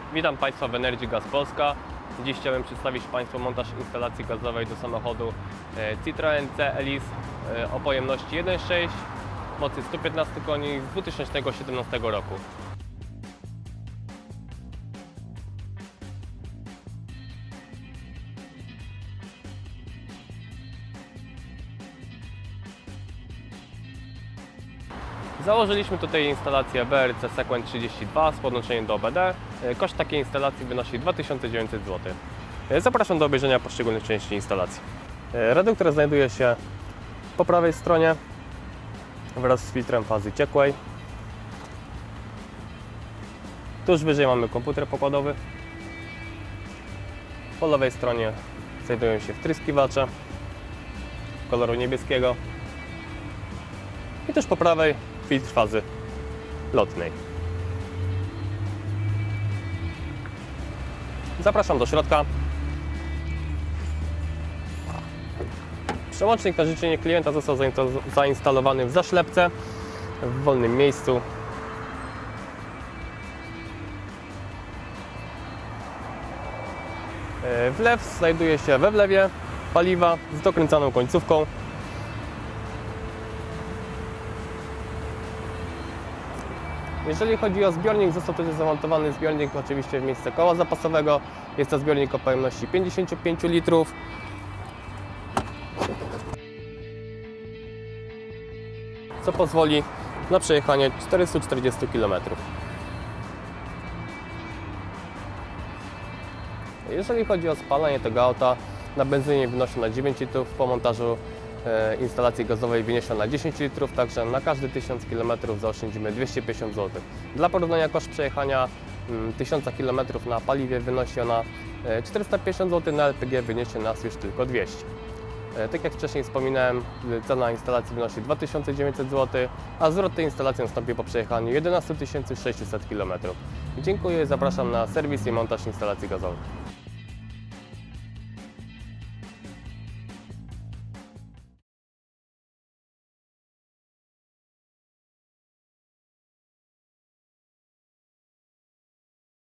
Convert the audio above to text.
Witam Państwa w Energy Gas Polska. Dziś chciałem przedstawić Państwu montaż instalacji gazowej do samochodu Citroen C Elise o pojemności 1.6, mocy 115 koni z 2017 roku. Założyliśmy tutaj instalację BRC Sequent 32 z podłączeniem do OBD. Koszt takiej instalacji wynosi 2900 zł. Zapraszam do obejrzenia poszczególnych części instalacji. Reduktor znajduje się po prawej stronie wraz z filtrem fazy ciekłej. Tuż wyżej mamy komputer pokładowy. Po lewej stronie znajdują się wtryskiwacze koloru niebieskiego. I tuż po prawej filtr fazy lotnej. Zapraszam do środka. Przełącznik na życzenie klienta został zainstalowany w zaślepce, w wolnym miejscu. Wlew znajduje się we wlewie paliwa z dokręcaną końcówką. Jeżeli chodzi o zbiornik, został tutaj zamontowany zbiornik oczywiście w miejsce koła zapasowego. Jest to zbiornik o pojemności 55 litrów. Co pozwoli na przejechanie 440 km. Jeżeli chodzi o spalanie tego auta, na benzynie wynosi na 9 litrów, po montażu instalacji gazowej wyniesie na 10 litrów, także na każdy 1000 km zaoszczędzimy 250 zł. Dla porównania koszt przejechania 1000 km na paliwie wynosi ona 450 zł, na LPG wyniesie nas już tylko 200. Tak jak wcześniej wspominałem, cena instalacji wynosi 2900 zł, a zwrot tej instalacji nastąpi po przejechaniu 11 600 km. Dziękuję, zapraszam na serwis i montaż instalacji gazowej.